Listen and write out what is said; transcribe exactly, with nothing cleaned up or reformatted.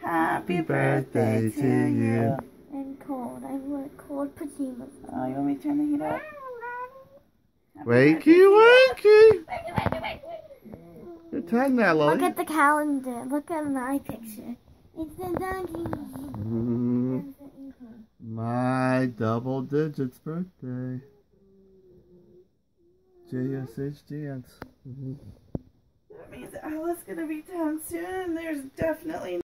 Happy birthday to you. I'm cold. I wear cold pajamas. Oh, you want me to turn the heat up? Wakey, wakey. Your time now, Lily. Look at the calendar. Look at my picture. It's the donkey. Mm, my double digits birthday. J S H dance. That means Ella's gonna be down soon, and there's definitely